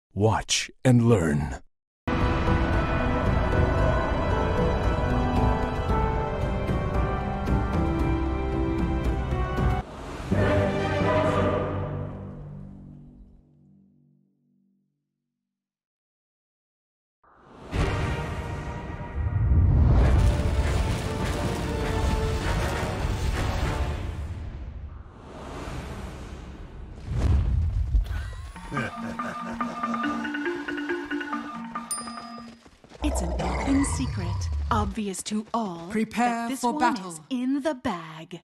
Watch and learn. It's an open secret, obvious to all. Prepare that this for one battle. is in the bag.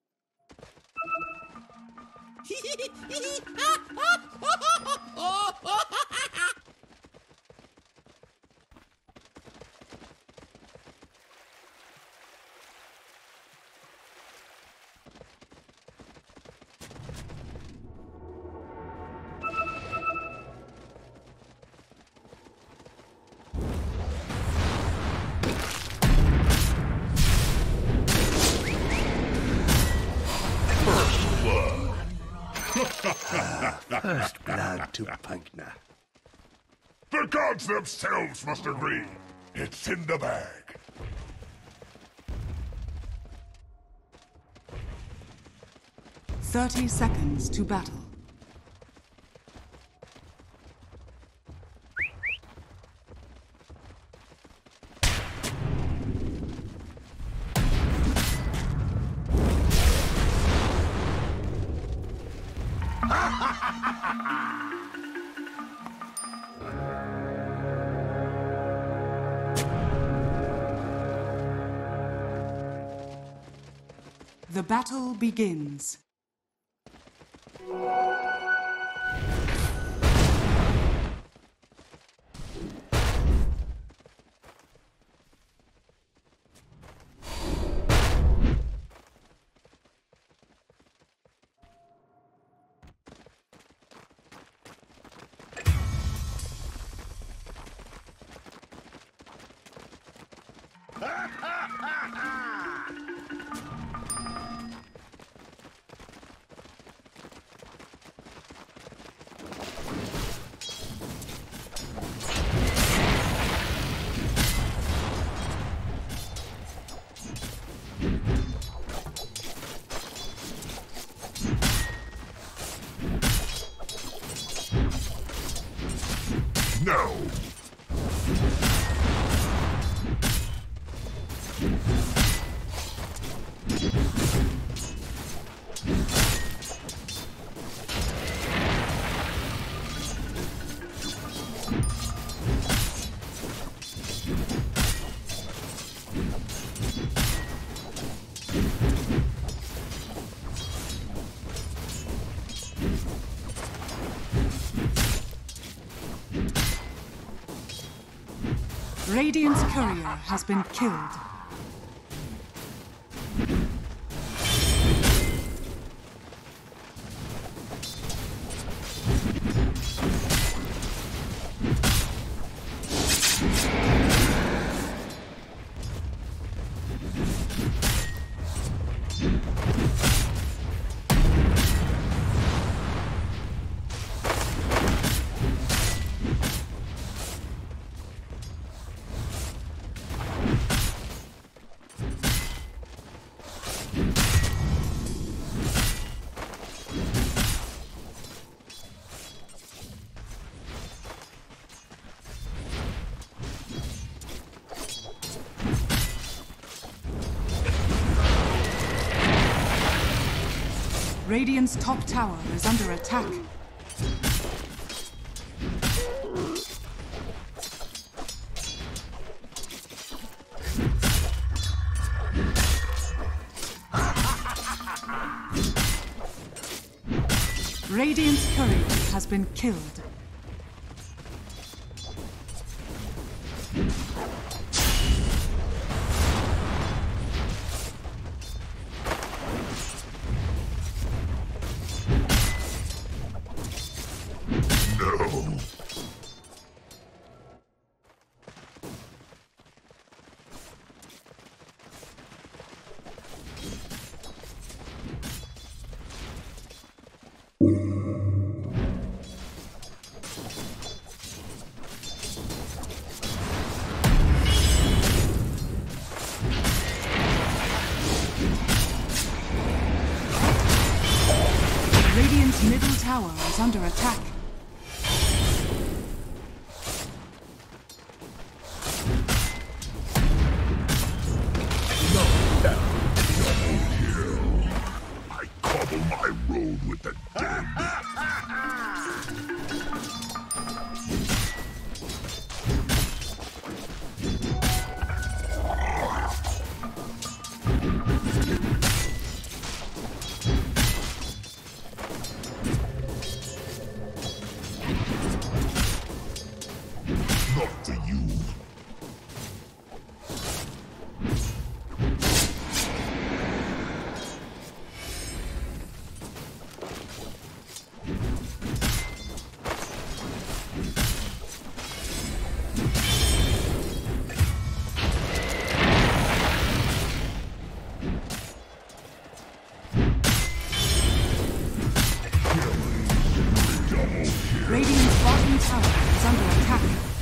First blood to Punkna. The gods themselves must agree. It's in the bag. "30 seconds to battle. The battle begins. No! Radiant's courier has been killed. Radiant's top tower is under attack. Radiant's courier has been killed. No! Radiant's middle tower is under attack. I cobble my road with the dead. Not to you. Radiant's bottom tower is under attack.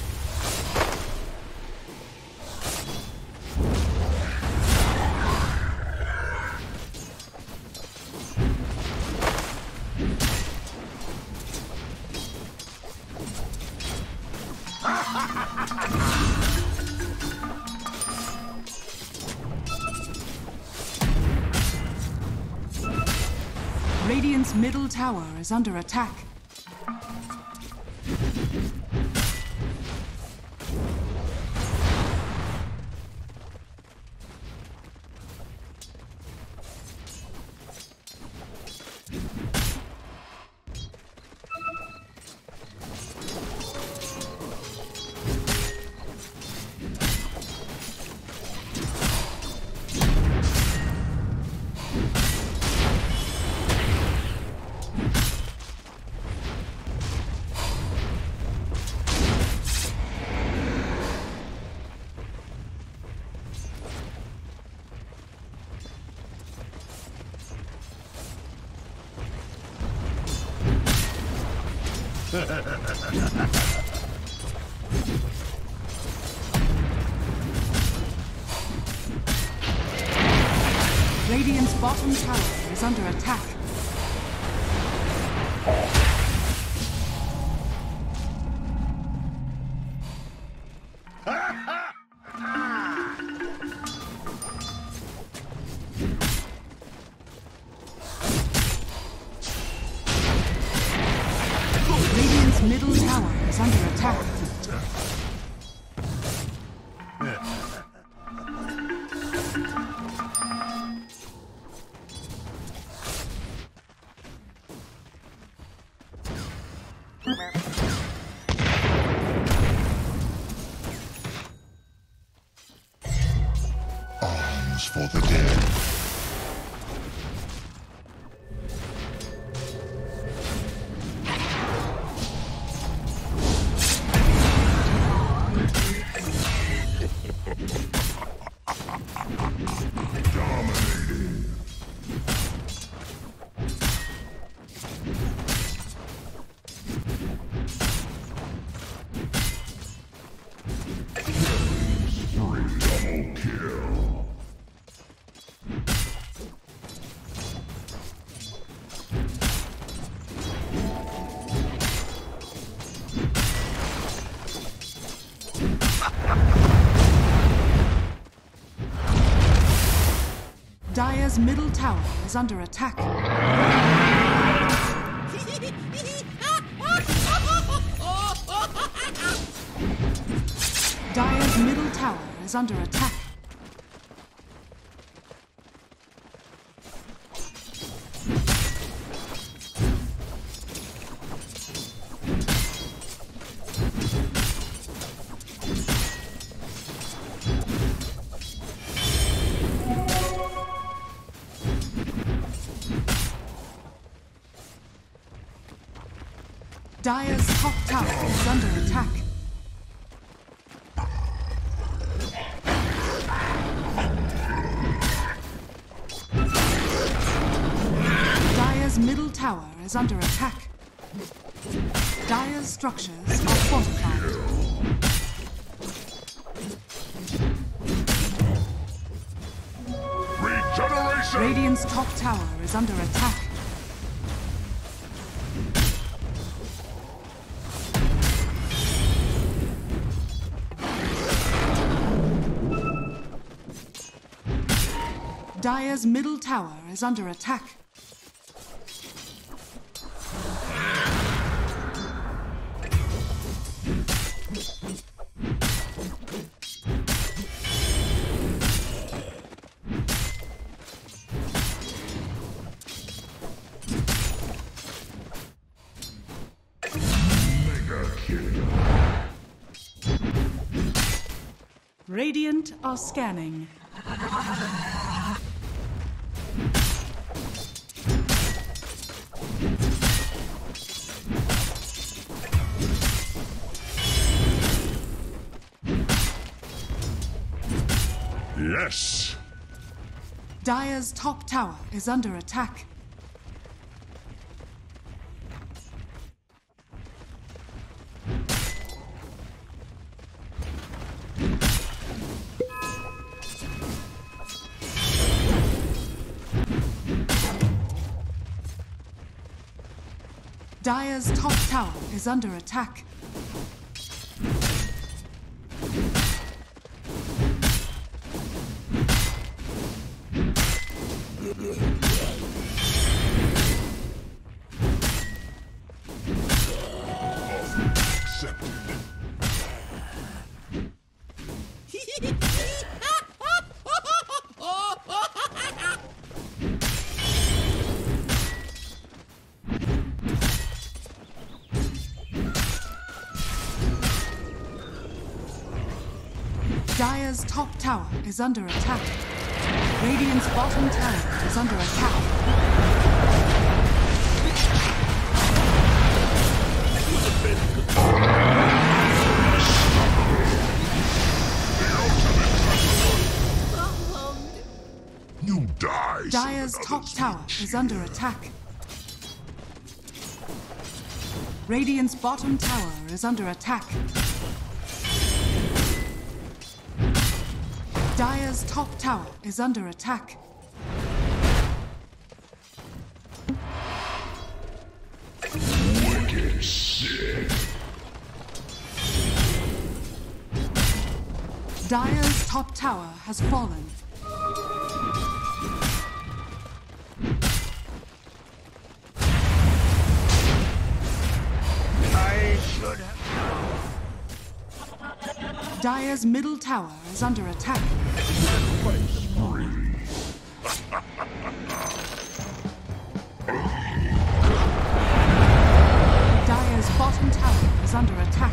Radiant's middle tower is under attack. Radiant's bottom tower is under attack. Radiant's middle tower is under attack. Arms for the dead. Dominating. Double kill. Dire's middle tower is under attack. Dire's middle tower is under attack. Dire's top tower is under attack. Dire's middle tower is under attack. Dire's structures are fortified. Regeneration! Radiant's top tower is under attack. Dire's middle tower is under attack. Radiant are scanning. Yes! Dire's top tower is under attack. Dire's top tower is under attack. Dire's top tower is under attack. Radiant's bottom tower is under attack. You die! Dire's top tower is under attack. Radiant's bottom tower is under attack. Dire's top tower is under attack. Wicked sick. Dire's top tower has fallen. I should have. Dire's middle tower is under attack. Dire's bottom tower is under attack.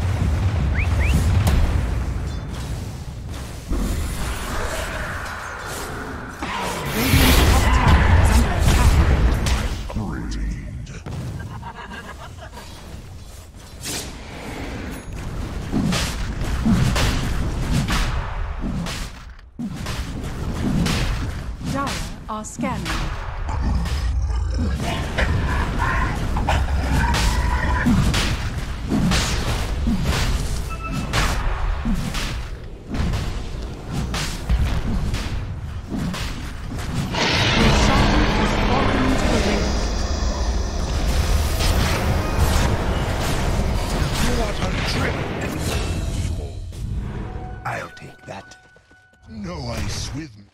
Radiant's top tower is under attack. Dire are scanning. I'll take that. No ice with me.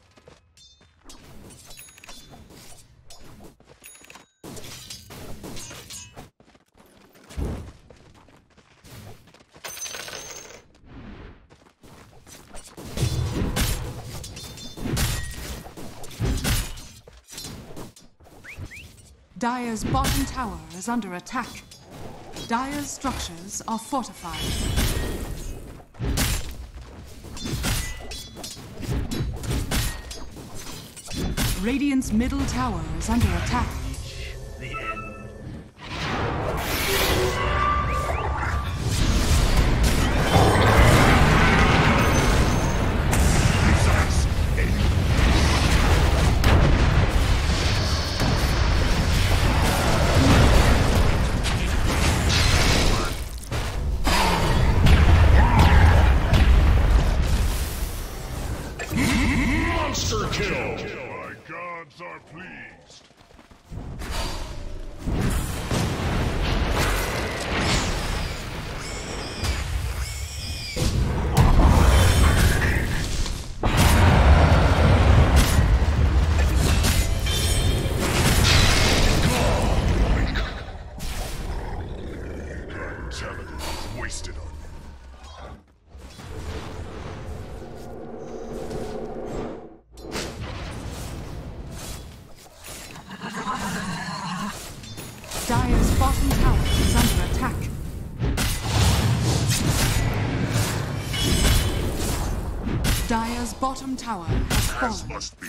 Dire's bottom tower is under attack. Dire's structures are fortified. Radiant's middle tower is under attack. The end. Monster kill! My gods are pleased. Dire's bottom tower is under attack. Dire's bottom tower has As fallen. must be.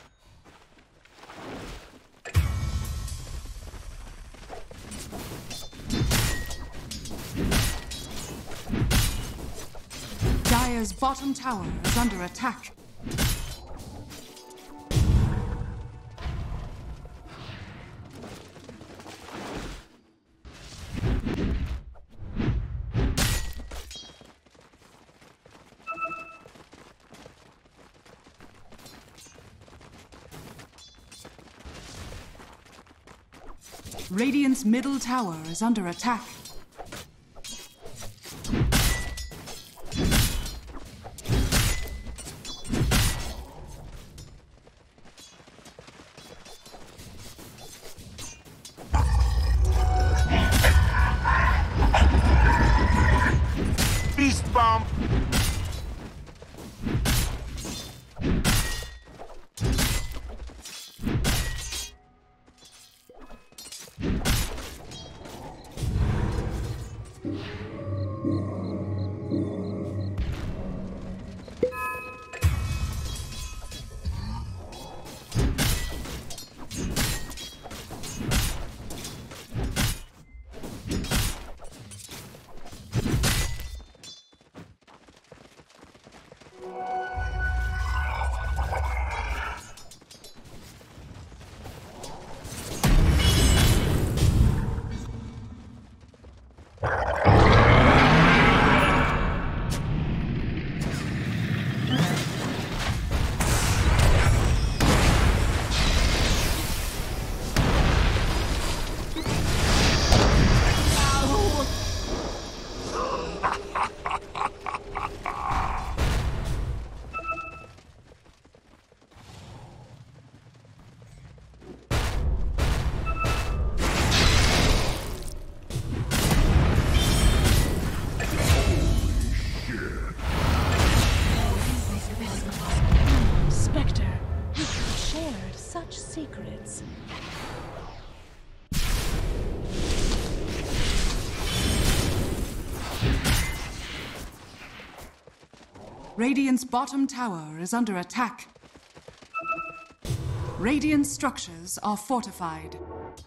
Dire's bottom tower is under attack. Radiant's middle tower is under attack. Beast bomb! Spectre, we have shared such secrets. Radiant's bottom tower is under attack. Radiant structures are fortified.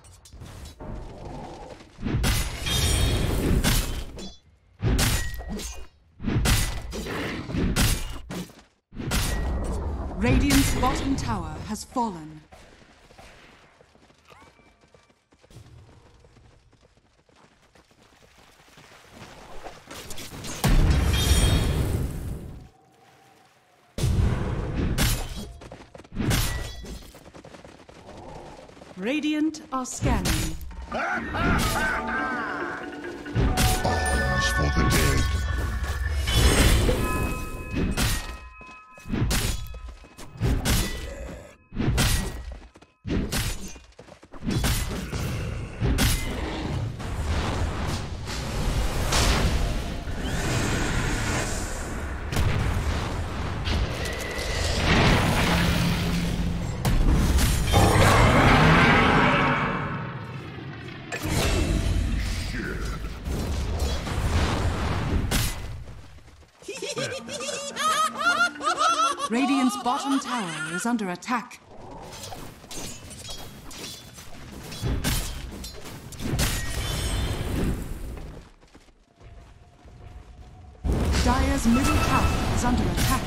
Radiant's bottom tower has fallen. Radiant are scanning. Arms for the dead. Radiant's bottom tower is under attack. Dire's middle tower is under attack.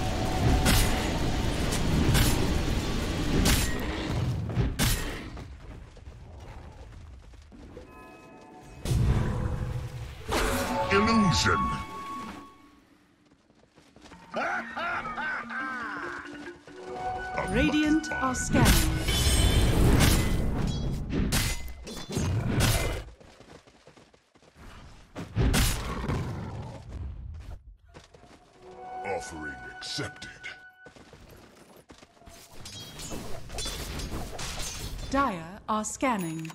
Illusion. Radiant are scanning. Offering accepted. Dire are scanning.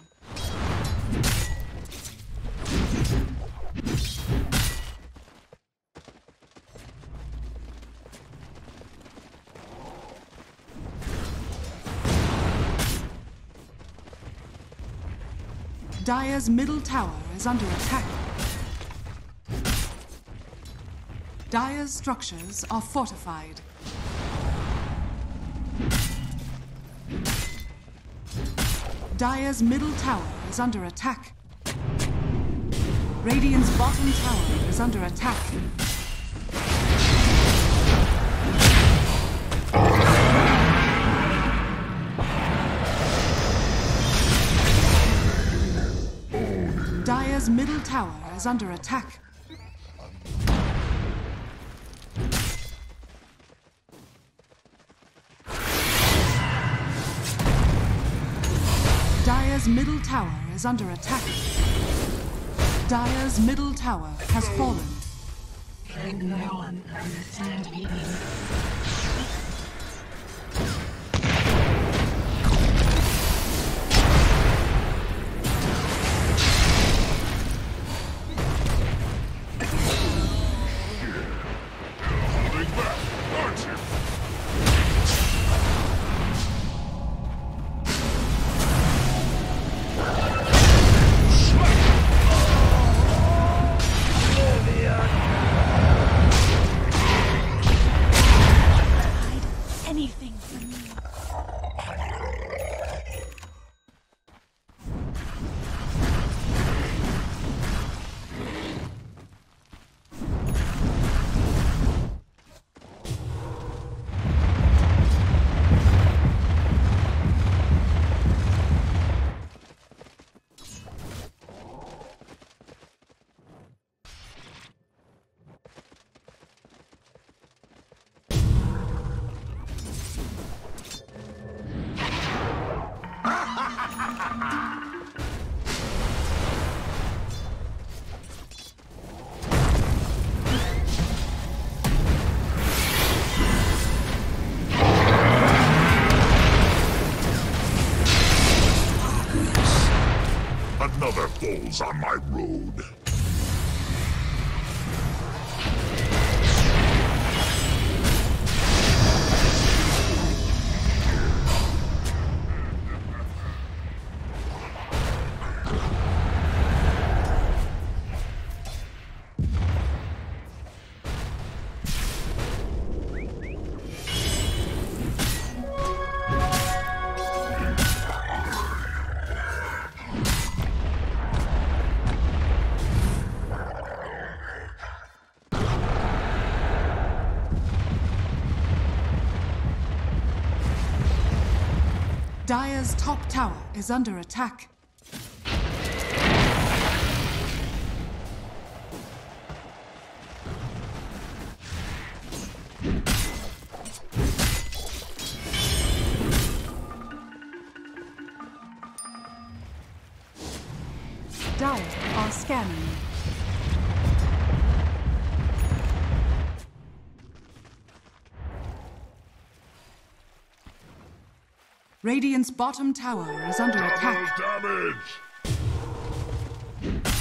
Dire's middle tower is under attack. Dire's structures are fortified. Dire's middle tower is under attack. Radiant's bottom tower is under attack. Dire's middle tower is under attack. Dire's middle tower is under attack. Dire's middle tower has fallen. Can no one understand me? Anything from me. Another falls on my road. Dire's top tower is under attack. Dire are scanning. Radiant's bottom tower is under attack. Double damage!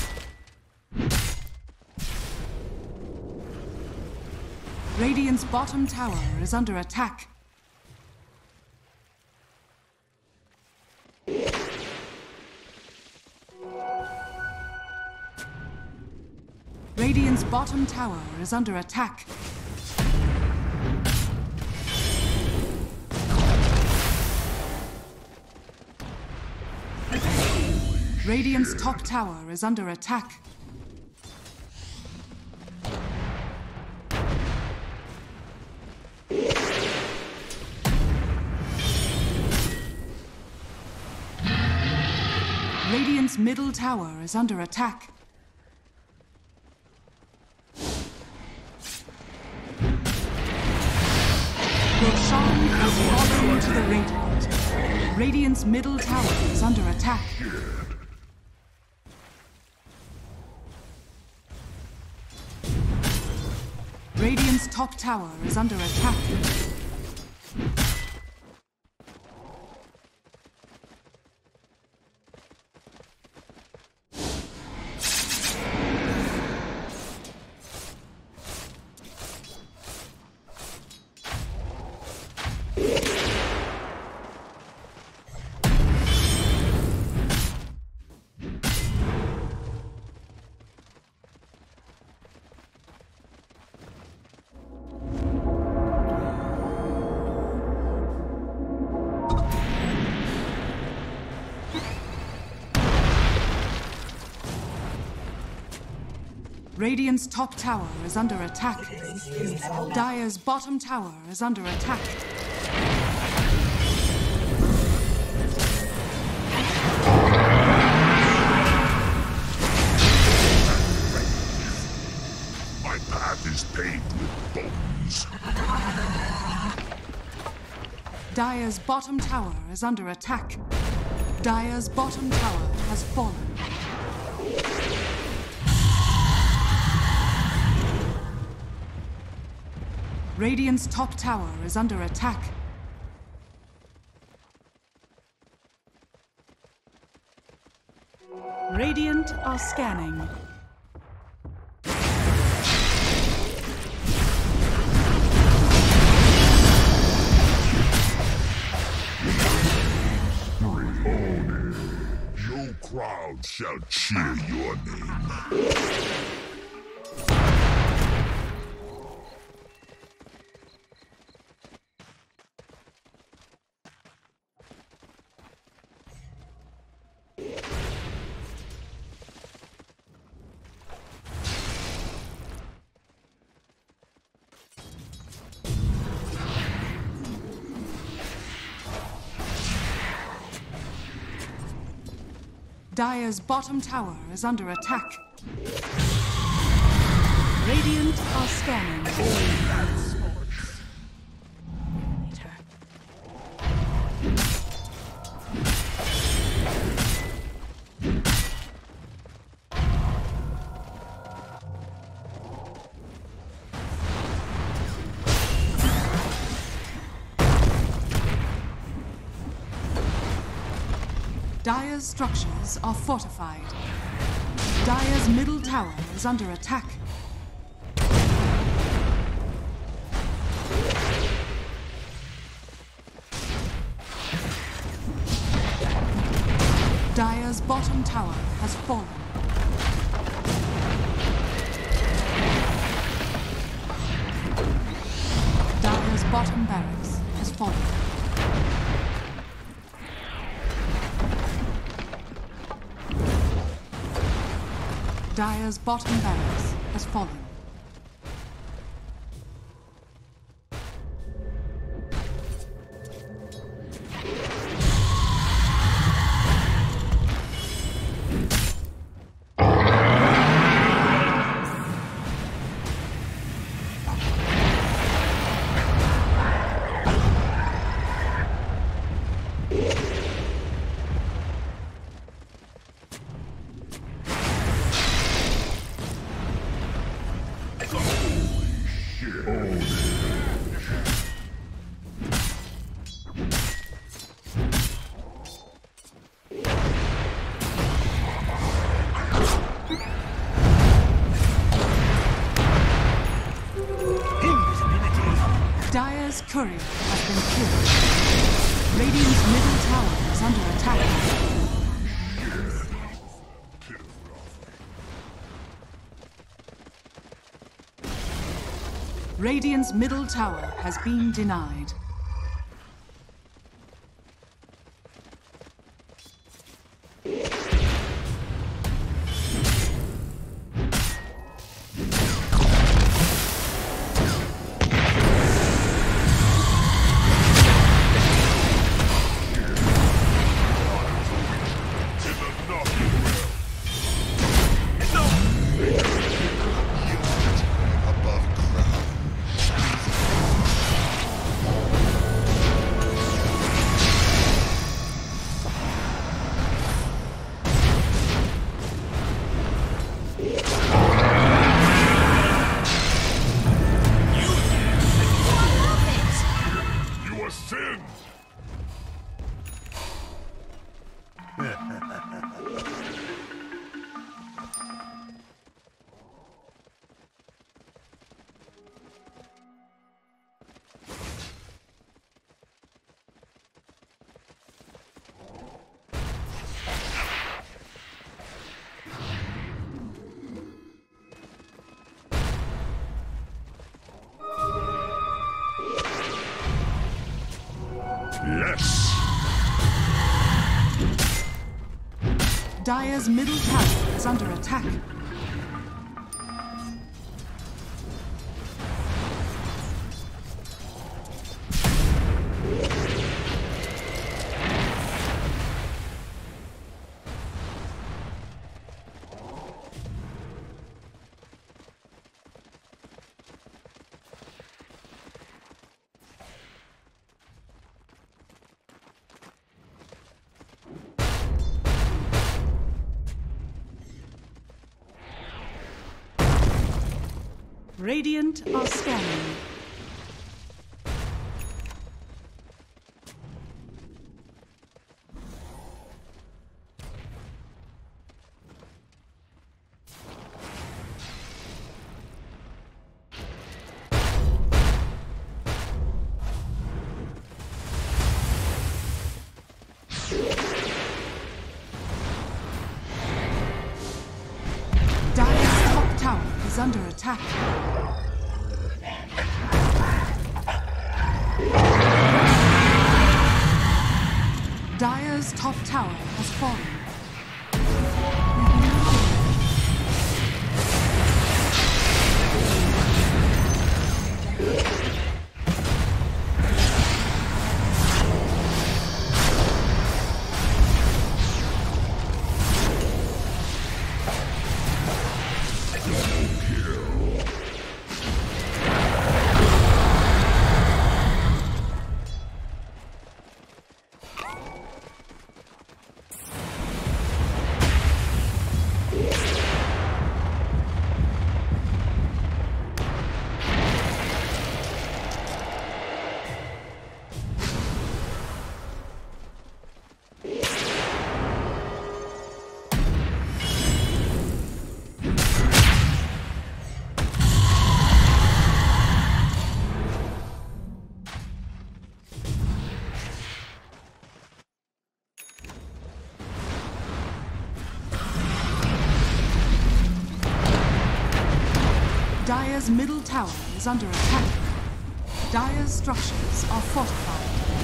Radiant's bottom tower is under attack. Radiant's bottom tower is under attack. Radiant's top tower is under attack. Radiant's middle tower is under attack. Roshan has fallen to the Radiant. Radiant's middle tower is under attack. Radiant's top tower is under attack. Radiant's top tower is under attack. Dire's bottom tower is under attack. My path is paved with bones. Dire's bottom tower is under attack. Dire's bottom tower has fallen. Radiant's top tower is under attack. Radiant are scanning. Your crowd shall cheer your name. Dire's bottom tower is under attack. Radiant are scanning. Later. Dire's structures are fortified. Dire's middle tower is under attack. Dire's bottom tower has fallen. Dire's bottom barracks has fallen. Dire's bottom barracks has fallen. Dire's courier has been killed. Radiant's middle tower is under attack. Radiant's middle tower has been denied. Yes! Dire's middle tower is under attack. Radiant are scanning. Dire's top tower is under attack. Dire's top tower has fallen. Dire's middle tower is under attack. Dire's structures are fortified.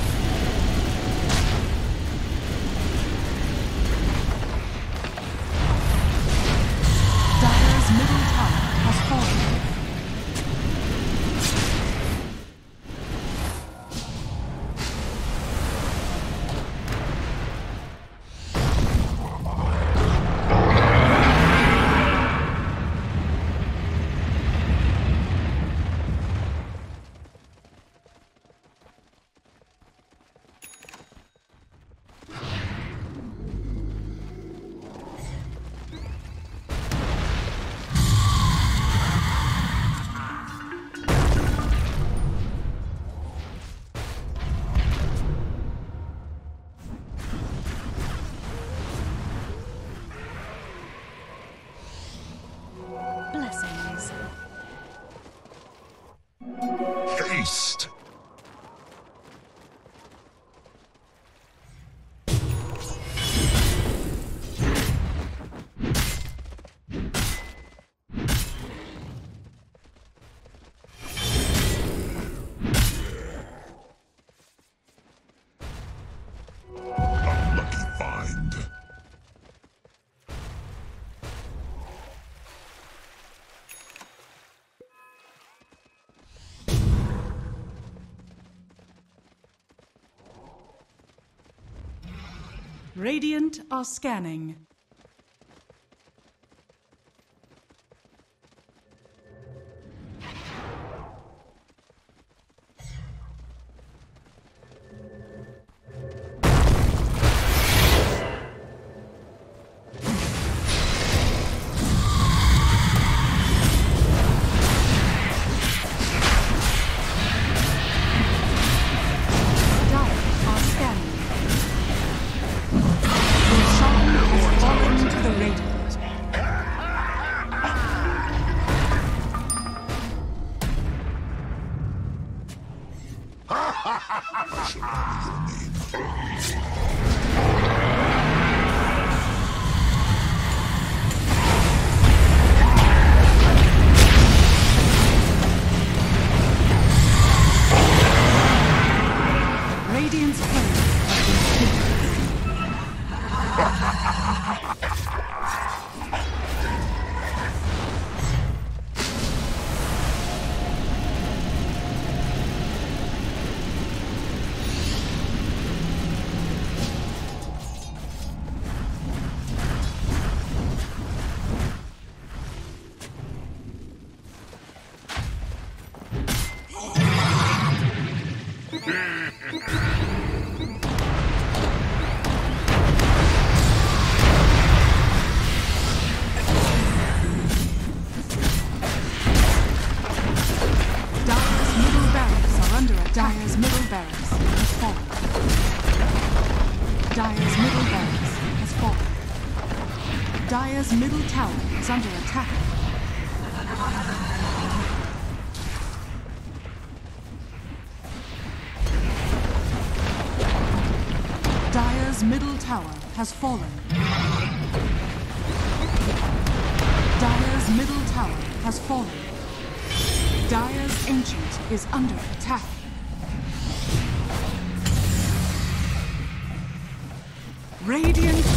Dire's middle tower has fallen. Blessings. Haste! Unlucky find. Radiant are scanning. Dire are scanning. Roshan is Dire's middle tower is under attack. Dire's middle tower has fallen. Dire's middle tower has fallen. Dire's ancient is under attack. Radiant